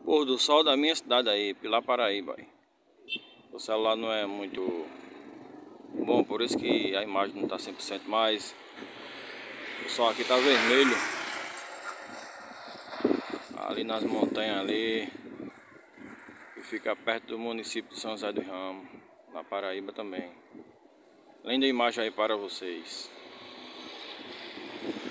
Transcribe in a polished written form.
pôr do sol da minha cidade aí, Pilar, Paraíba. O celular não é muito bom, por isso que a imagem não está 100%, mas o sol aqui tá vermelho. Ali nas montanhas ali, que fica perto do município de São José dos Ramos, na Paraíba também. Linda imagem aí para vocês.